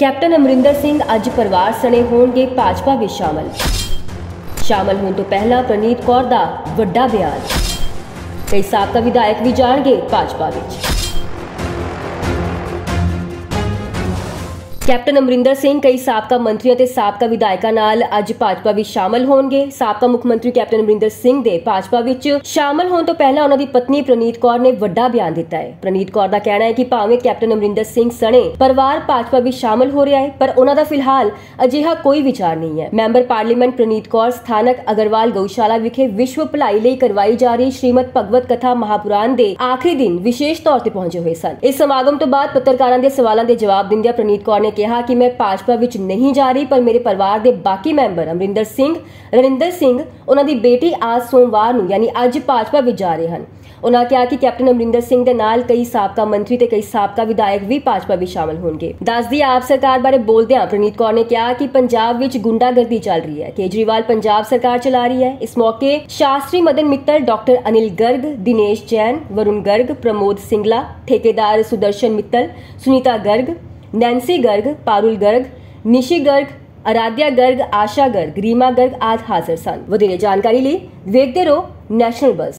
Captain Amarinder Singh अज परिवार सने होणगे भाजपा विच शामिल होने तो पहला प्रनीत कौर दा वड्डा बयान। कई साबका विधायक भी जाणगे भाजपा विच। कैप्टन अमरिंदर सिंह कई साबका मंत्रियों ते साबका विधायकों नाल अज भाजपा विच शामिल होणगे। साबका मुख्यमंत्री कैप्टन अमरिंदर सिंह दे भाजपा विच शामिल होने तो पहला उन्हां दी पत्नी प्रनीत कौर ने वड्डा बयान दिता है। प्रनीत कौर दा कहना है कि भावें कैप्टन अमरिंदर सिंह सने परिवार भाजपा विच शामिल हो रहा है, पर उन्हां दा फिलहाल अजिहा कोई विचार नहीं है। मैंबर पार्लीमेंट प्रनीत कौर स्थानक अग्रवाल गौशाला विखे विश्व भलाई लई करवाई जा रही श्रीमद भगवत कथा महापुराण दे आखिरी दिन विशेष तौर पर पहुंचे हुए सन। इस समागम तो बाद पत्रकारां दे सवालों के जवाब दिंदियां प्रनीत कौर ने कहा कि मैं भाजपा विच नहीं जा रही, पर मेरे परिवार के बाकी मैंबर अमरिंदर सिंह, रनिंदर सिंह, उन्हां दी बेटी आज सोमवार नूं यानी अज भाजपा विच जा रहे हैं। उन्होंने कहा कि कैप्टन अमरिंदर सिंह दे नाल कई साबका मंत्री ते कई साबका विधायक भी भाजपा विच शामिल होंगे। दस दी आप सरकार बारे बोलदियां प्रनीत कौर ने कहा कि पंजाब विच गुंडागर्दी चल रही है, केजरीवाल पंजाब सरकार चला रही है। इस मौके शास्त्री मदन मित्तल, डॉक्टर अनिल गर्ग, दिनेश जैन, वरुण गर्ग, प्रमोद सिंगला, ठेकेदार सुदर्शन मित्तल, सुनीता गर्ग, नैन्सी गर्ग, पारुल गर्ग, निशी गर्ग, आराध्या गर्ग, आशा गर्ग, रीमा गर्ग आदि हाजिर सन। वधेरे जानकारी लिए देखते रहो नेशनल बज़।